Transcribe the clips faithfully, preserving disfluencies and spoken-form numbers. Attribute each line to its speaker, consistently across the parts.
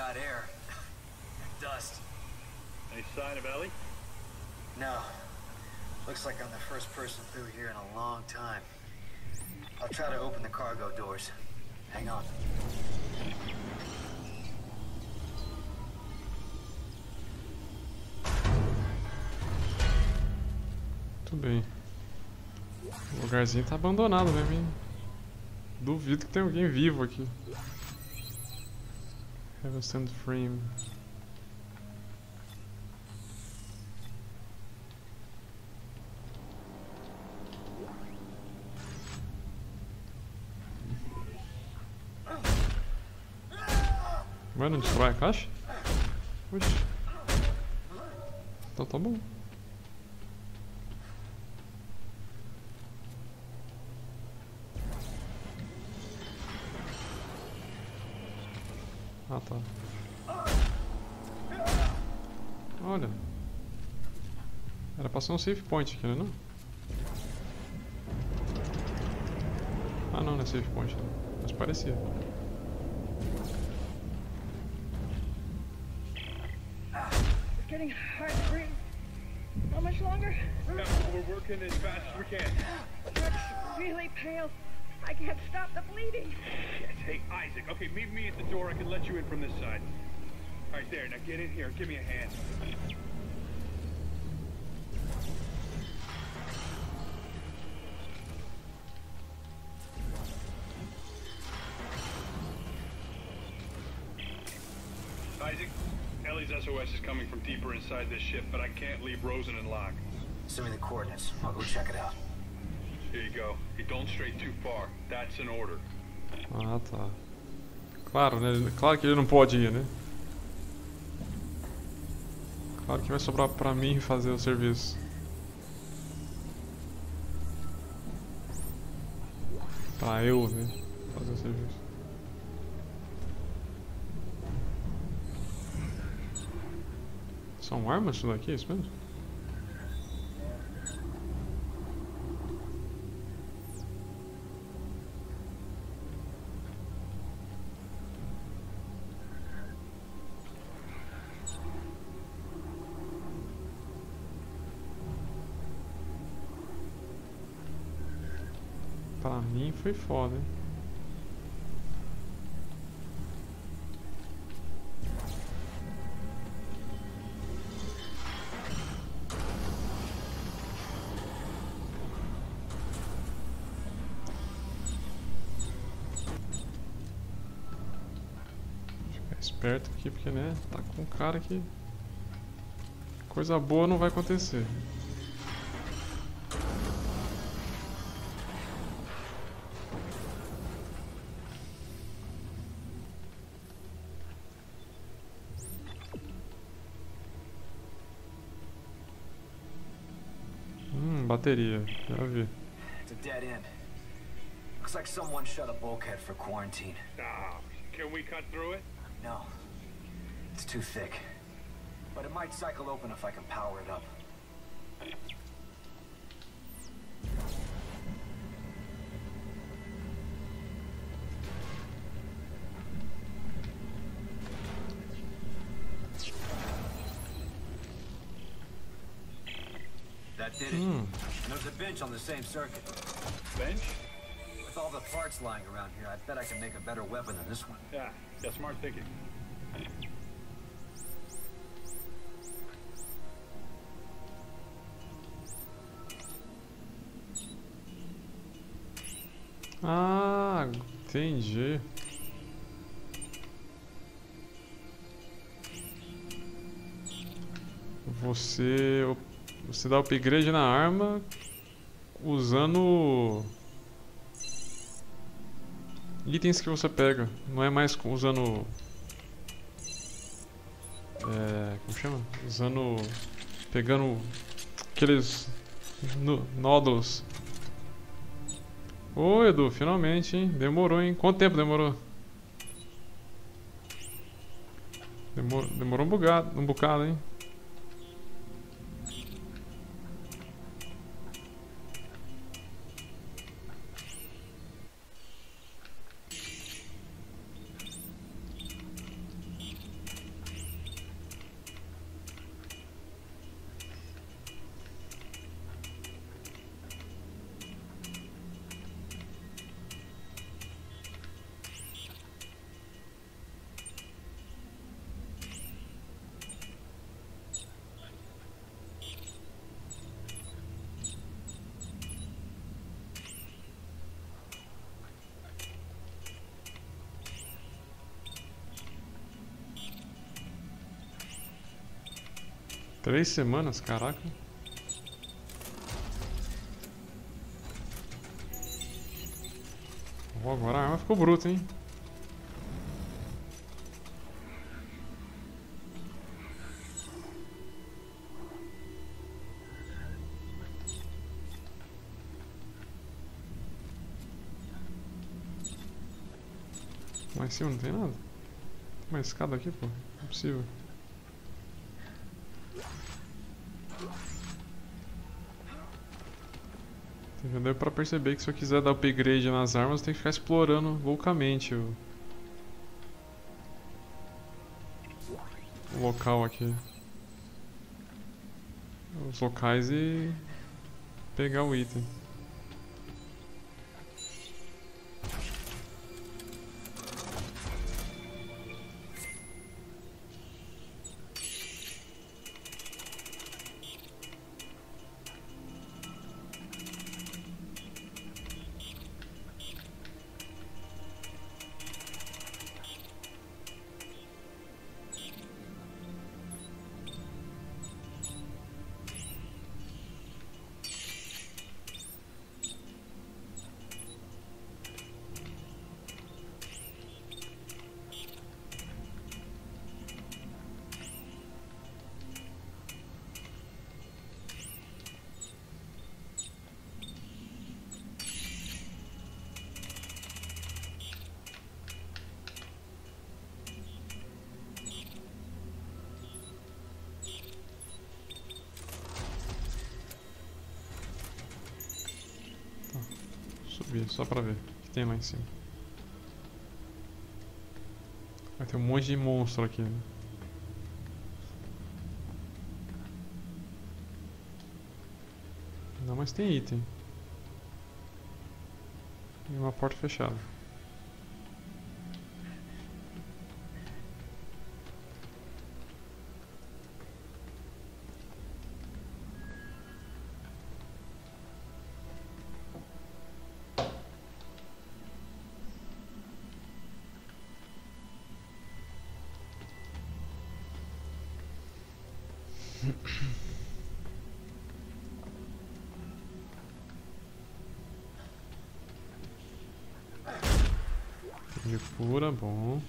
Speaker 1: hot air. And dust.
Speaker 2: Any sign of Ellie?
Speaker 1: No. Looks like I'm the first person through here in a long time. I'll try to open the cargo doors. Hang on.
Speaker 3: Muito bem. O lugarzinho tá abandonado mesmo, hein? Duvido que tenha alguém vivo aqui. Have a stand frame. Vai, não destrói a caixa? Oxi. Então tá bom. Ah, tá. Olha. Era pra ser um save point aqui, né? Não? Ah, não, não é save point, não. Mas parecia.
Speaker 4: It's getting hard to breathe. How much longer?
Speaker 2: Yeah, we're working as fast as we can.
Speaker 4: It's really pale. I can't stop the bleeding.
Speaker 2: Shit. Hey, Isaac. Okay, meet me at the door. I can let you in from this side. All right, there. Now get in here. Give me a hand. Isaac, Ellie's S O S is coming from deeper inside this ship, but I can't leave Rosen and Locke.
Speaker 1: Send me the coordinates. I'll go check it out.
Speaker 2: Here you go. You don't stray too far. That's an order.
Speaker 3: Ah, tá. Claro, né? Claro que ele não pode ir, né? Claro que vai sobrar pra mim fazer o serviço. Pra eu, né? Fazer o serviço. São armas isso daqui, é isso mesmo? Pra mim foi foda, hein? Ficar esperto aqui porque, né, tá com um cara que coisa boa não vai acontecer. Bateria, já vi.
Speaker 1: It's a dead end. Looks like someone shut a bulkhead for quarantine.
Speaker 2: Ah, can we cut through it?
Speaker 1: No. It's too thick. But it might cycle open if I can power it up. That did it.
Speaker 3: Hmm.
Speaker 1: And there's a bench on the same circuit.
Speaker 2: Bench?
Speaker 1: With all the parts lying around here, I bet I can make a better weapon than this one.
Speaker 2: Yeah, yeah, smart thinking.
Speaker 3: Ah, entendi. Você você dá upgrade na arma usando itens que você pega, não é mais usando é, como chama? Usando pegando aqueles no, nódulos. Ô Edu, finalmente, hein? Demorou, hein? Quanto tempo demorou? Demorou, demorou um bocado, um bocado, hein? Três semanas, caraca. Oh, agora a arma ficou bruta, hein? Lá em cima não tem nada? Tem uma escada aqui, pô. Não é possível. Já deu pra perceber que se eu quiser dar upgrade nas armas, tem que ficar explorando loucamente o, o local aqui. Os locais e pegar o item. Subir, só pra ver o que tem lá em cima. Vai ter um monte de monstro aqui, né? Não, mas tem item. E uma porta fechada. De cura, bom.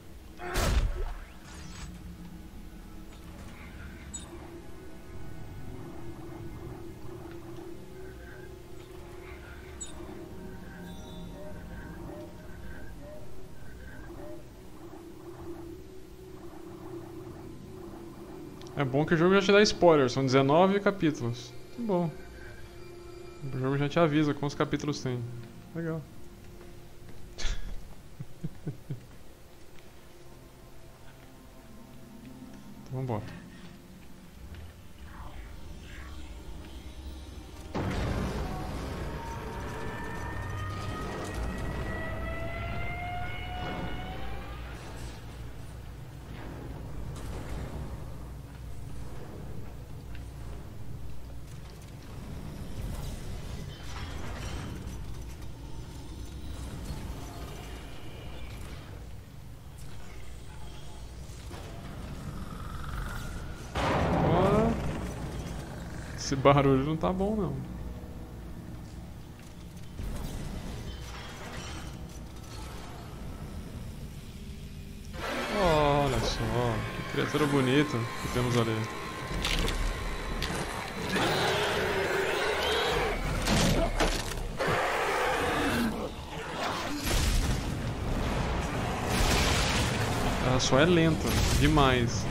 Speaker 3: É bom que o jogo já te dá spoiler, são dezenove capítulos. Muito bom. O jogo já te avisa quantos capítulos tem. Legal. Então vambora. Esse barulho não tá bom, não. Olha só, que criatura bonita que temos ali. Ela só é lenta, demais.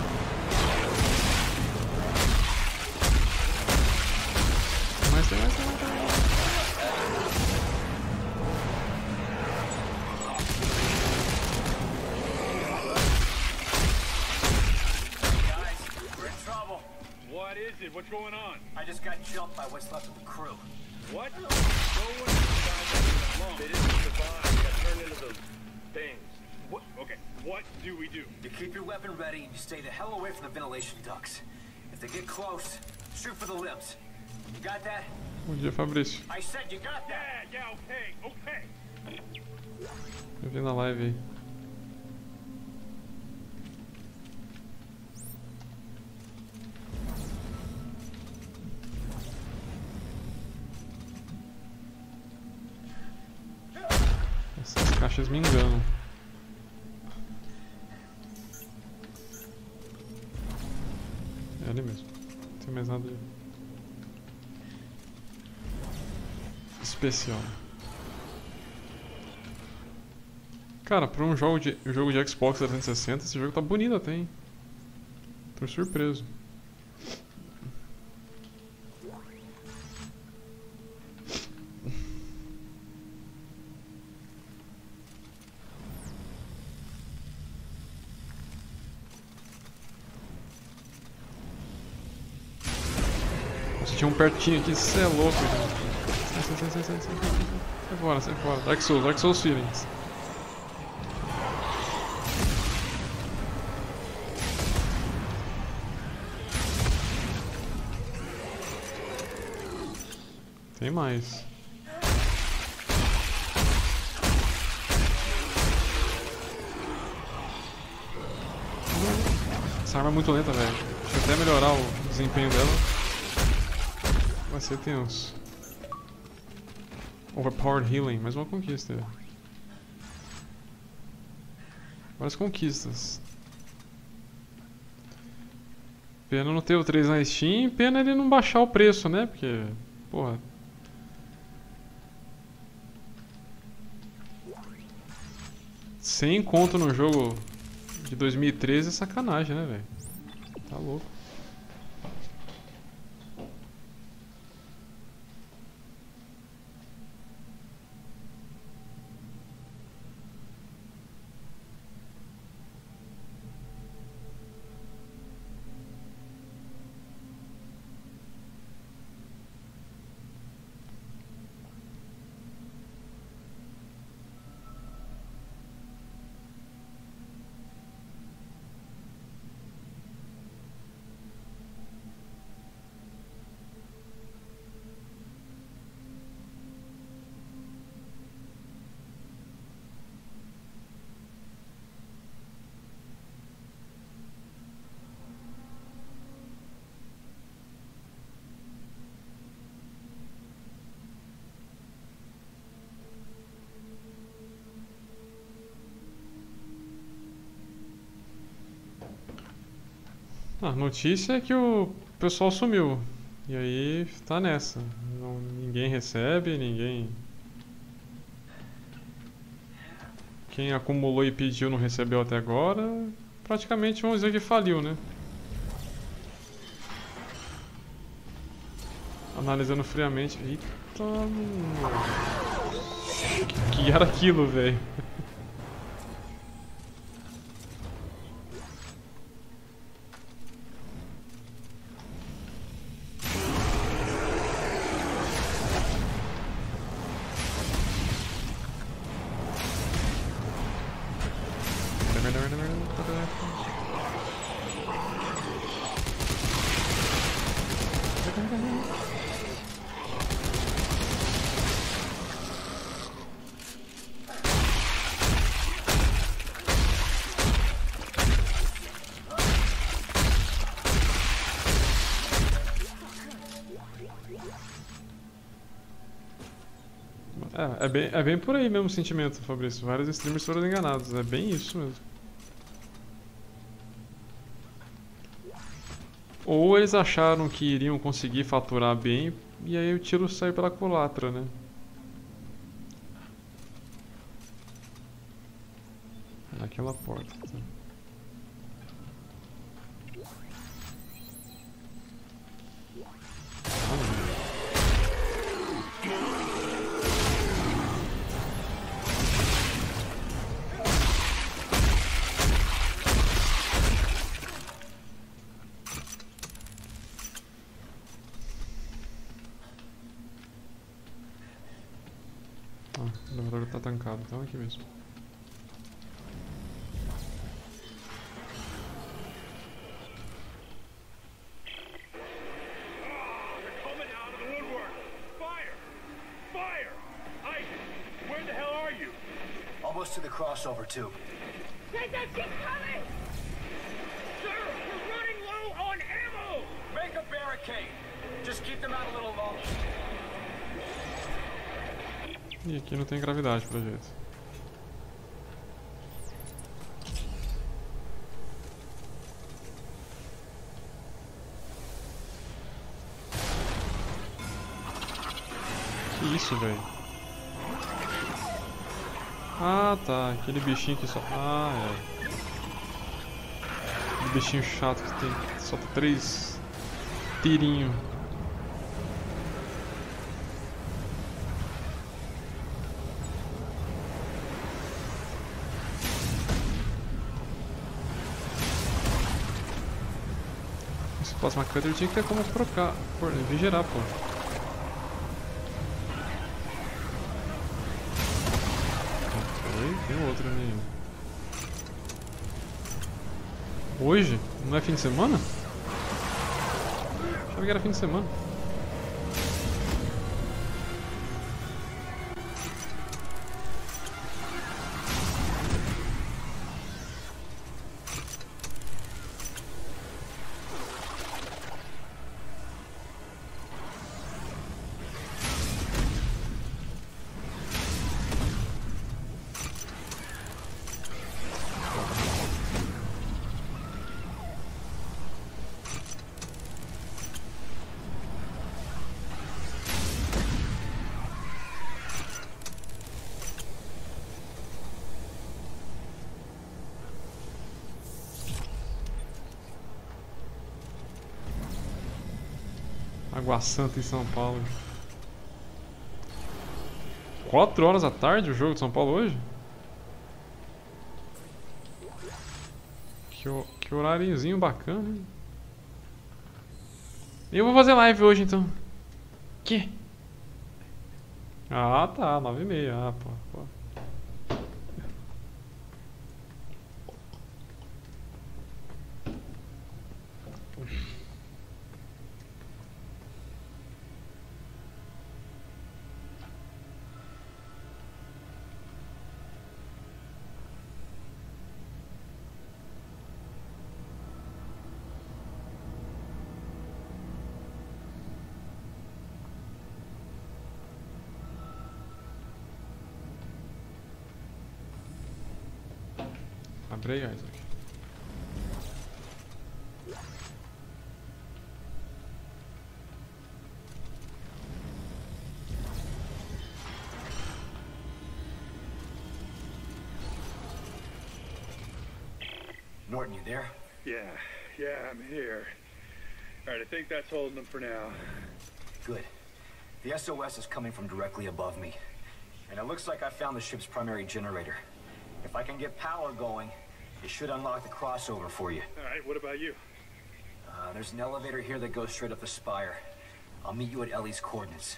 Speaker 3: Mais, tem mais, tem mais, tem mais.
Speaker 1: Guys, we're in trouble.
Speaker 2: What is it? What's going on?
Speaker 1: I just got jumped by what's left of the crew.
Speaker 2: What? No one survived long.
Speaker 5: They didn't survive. They got turned into those things.
Speaker 2: What? Okay, what do we do?
Speaker 1: You keep your weapon ready and you stay the hell away from the ventilation ducts. If they get close, shoot for the limbs. You got that?
Speaker 3: Bom dia, Fabrício.
Speaker 1: I said you got that!
Speaker 2: Yeah, yeah, okay, okay.
Speaker 3: Eu vi na live aí. caixas me enganam. É ali mesmo. Não tem mais nada de especial. Cara, pra um jogo de, um jogo de Xbox trezentos e sessenta, esse jogo tá bonito até, hein? Tô surpreso. Nossa, tinha um pertinho aqui, cê é louco, gente. Sai, sai, sai, sai, sai, sai, sai fora, sai fora. Dark Souls, Dark Souls feelings. Tem mais. Essa arma é muito lenta, velho. Deixa eu até melhorar o desempenho dela. Vai ser tenso. Overpowered Healing, mais uma conquista. Várias conquistas. Pena não ter o três na Steam, pena ele não baixar o preço, né? Porque, porra. cem conto no jogo de dois mil e treze é sacanagem, né, velho? Tá louco. A notícia é que o pessoal sumiu. E aí tá nessa. Não, ninguém recebe, ninguém. Quem acumulou e pediu não recebeu até agora. Praticamente vamos dizer que faliu, né? Analisando friamente. Eita. Que, que era aquilo, velho? É, é, bem, é bem por aí mesmo o sentimento, Fabrício. Vários streamers foram enganados. É bem isso mesmo. Ou eles acharam que iriam conseguir faturar bem e aí o tiro saiu pela culatra, né? Naquela porta. Tá? O elevador tá trancado, então aqui mesmo.
Speaker 1: Almost to the crossover too.
Speaker 4: Take that shit coming! Sir, we're running low on ammo!
Speaker 1: Make a barricade. Just keep them out a little longer.
Speaker 3: E aqui não tem gravidade, pelo jeito. isso, velho? Ah, tá. Aquele bichinho que só... Ah, é. Aquele bichinho chato que tem... Só tem três... tirinhos. Esse plasma cutter tinha que ter como trocar... Por... Vigirar, pô. Tem outro ali. Hoje? Não é fim de semana? Achava que era fim de semana. Água Santa em São Paulo. quatro horas da tarde o jogo de São Paulo hoje? Que, que horáriozinho bacana, hein? Eu vou fazer live hoje então. Que? Ah tá, nove e meia. Ah, pô, pô. Abre aí, Isaac.
Speaker 1: Norton, you there?
Speaker 2: Yeah, yeah, I'm here. Alright, I think that's holding them for now.
Speaker 1: Good. The S O S is coming from directly above me. And it looks like I found the ship's primary generator. If I can get power going, it should unlock the crossover for you.
Speaker 2: Alright, what about you?
Speaker 1: Uh, there's an elevator here that goes straight up the spire. I'll meet you at Ellie's coordinates.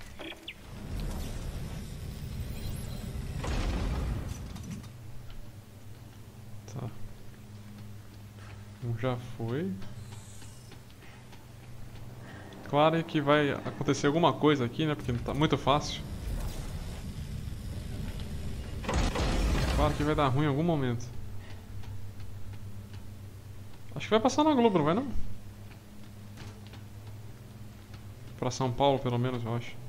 Speaker 3: Tá. Um já foi. Claro que vai acontecer alguma coisa aqui, né? Porque tá muito fácil. Claro que vai dar ruim em algum momento. Acho que vai passar na Globo, não vai não? Pra São Paulo, pelo menos, eu acho.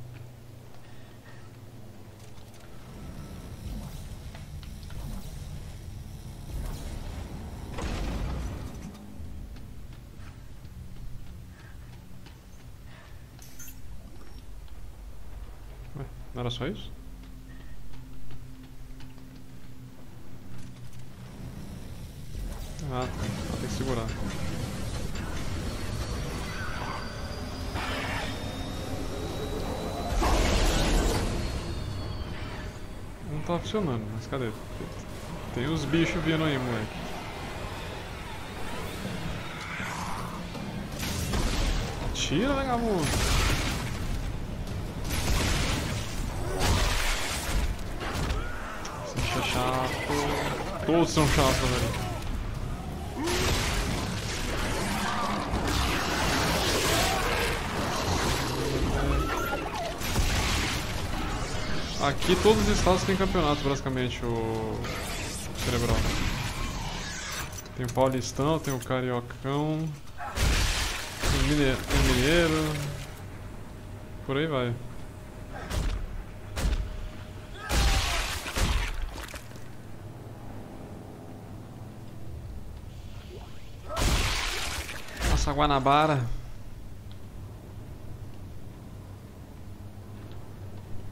Speaker 3: Ué, não era só isso? Ah, tá. Ah, tem que segurar. Não tá funcionando, mas cadê? Tem os bichos vindo aí, moleque. Tira, vagabundo! Esse bicho é chato. Todos são chatos, velho. Aqui todos os estados têm campeonato, basicamente, o Cerebral. Tem o Paulistão, tem o Cariocão, tem o Mineiro, tem o Mineiro, por aí vai. Nossa, Guanabara.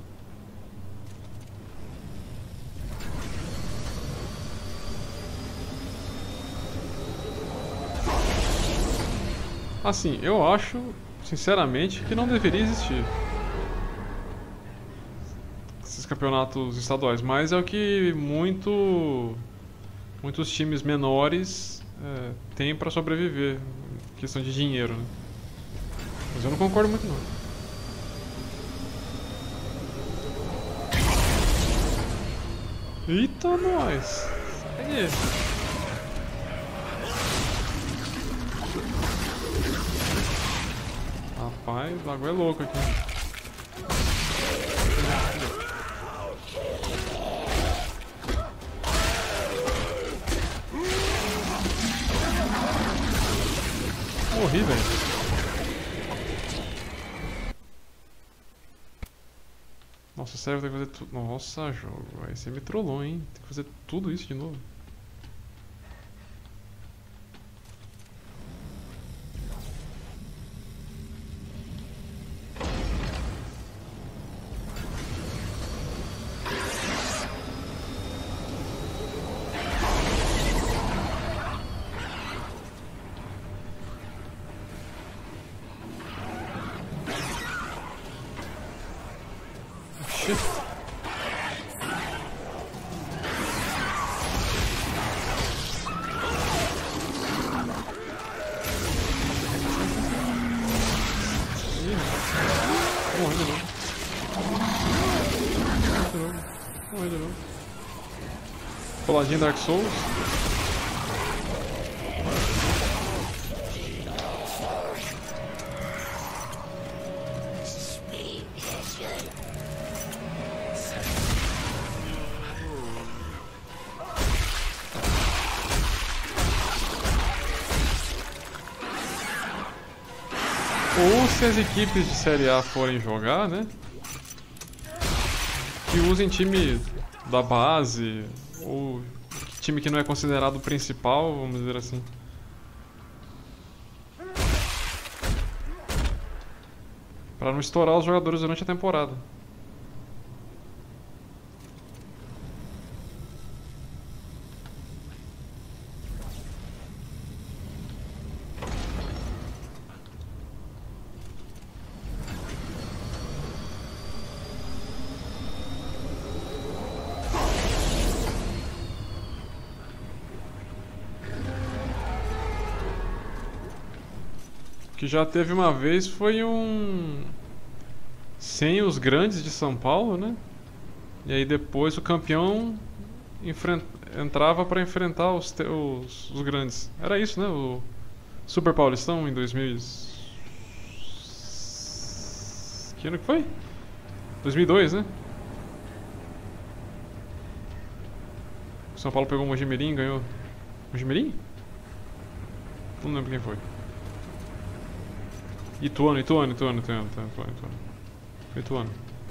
Speaker 3: Assim, eu acho, sinceramente, que não deveria existir esses campeonatos estaduais, mas é o que muito, muitos times menores é, têm para sobreviver, questão de dinheiro, né? Mas eu não concordo muito não. Eita, nós! Aí. Rapaz, o bagulho é louco aqui. Morri, velho. Nossa, sério, tem que fazer tudo. Nossa, jogo. Aí você me trollou, hein? Tem que fazer tudo isso de novo. Coladinho Dark Souls. Ou se as equipes de Série A forem jogar, né? Que usem time da base, ou time que não é considerado o principal, vamos dizer assim. Pra não estourar os jogadores durante a temporada. Que já teve uma vez foi um sem os grandes de São Paulo, né? E aí depois o campeão enfrent... entrava para enfrentar os, te... os... os grandes. Era isso, né? O Super Paulistão em dois mil. Que ano que foi? dois mil e dois, né? O São Paulo pegou o Mojimirim e ganhou. Mojimirim? Não lembro quem foi. Ituano, Ituano, Ituano, Ituano, Ituano, Ituano. Ituano.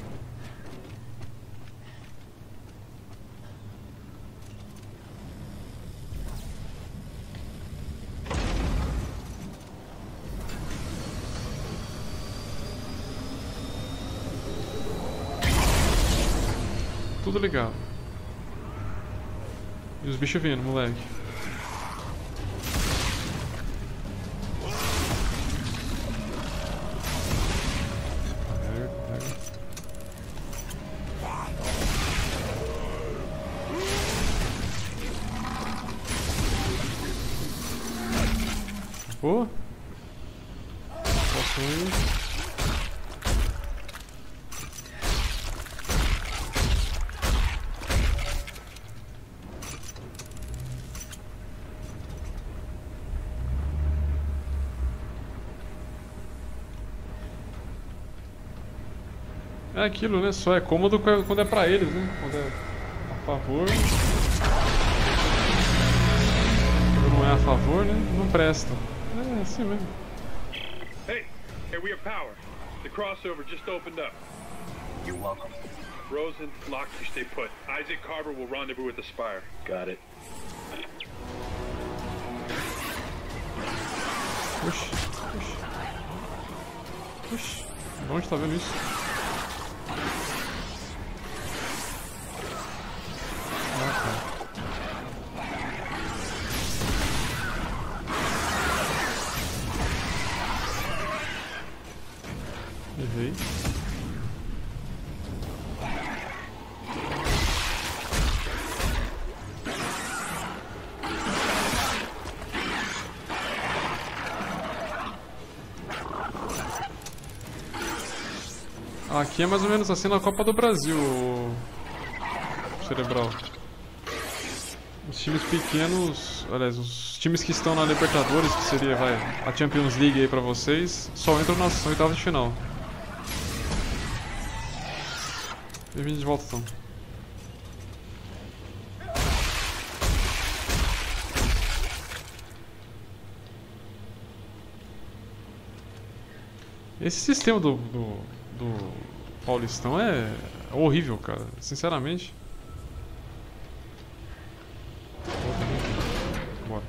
Speaker 3: Tudo ligado. E os bichos vindo, moleque. Pô. Posso ir. É aquilo, né? Só é cômodo quando é pra eles, né? Quando é a favor. Quando não é a favor, né? Não presta. É assim mesmo.
Speaker 2: Hey, here we have power. The crossover just opened up.
Speaker 1: You're welcome.
Speaker 2: Rosen, Locke, you stay put. Isaac Carver will rendezvous with the Spire. Got it.
Speaker 3: Puxa, puxa. Puxa. De onde tá vendo isso? Ah, tá. Aqui é mais ou menos assim na Copa do Brasil, Cerebral. Os times pequenos, aliás, os times que estão na Libertadores, que seria, vai, a Champions League aí pra vocês, só entram nas oitavas de final. Bem-vindo de volta, então. Esse sistema do, do, do Paulistão é horrível, cara, sinceramente. Bora.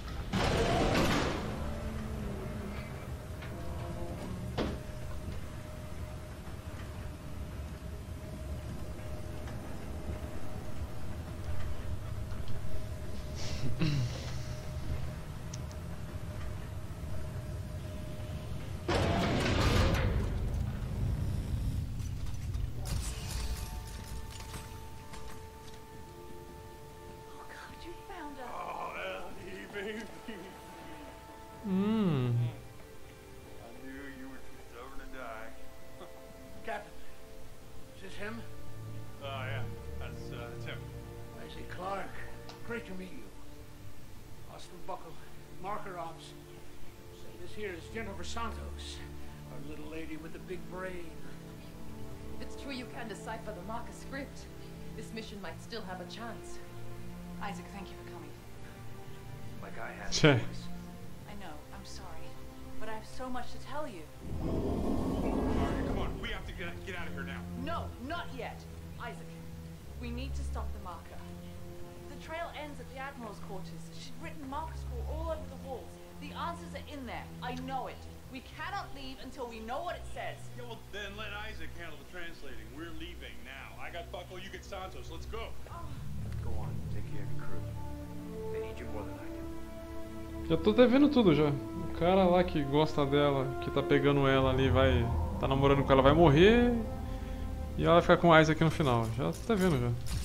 Speaker 3: Hum.
Speaker 2: I knew you were too stubborn to die.
Speaker 6: Captain, is this him?
Speaker 2: Oh, yeah. That's, uh, that's him.
Speaker 6: Isaac Clarke. Great to meet you. Austin Buckle, marker ops. Say this here is Jennifer Santos, our little lady with the big brain.
Speaker 7: If it's true you can decipher the marker script, this mission might still have a chance.
Speaker 8: Isaac, thank you for coming.
Speaker 1: My guy has
Speaker 3: Che.
Speaker 8: I know, I'm sorry, but I have so much to tell you.
Speaker 2: All right, come on. We have to get, get out of here now.
Speaker 8: No, not yet. Isaac, we need to stop the marker. The trail ends at the Admiral's quarters. She's written marker scroll all over the walls. The answers are in there. I know it. We cannot leave until we know what it says.
Speaker 2: Yeah, well, then let Isaac handle the translating. We're leaving now. I got Buckle, you get Santos. Let's go.
Speaker 1: Go on, take care of your crew. They need you more than I do.
Speaker 3: Já tô devendo tudo já. O cara lá que gosta dela, que tá pegando ela ali, vai. Tá namorando com ela, vai morrer. E ela vai ficar com o Isaac no final. Já tô devendo já.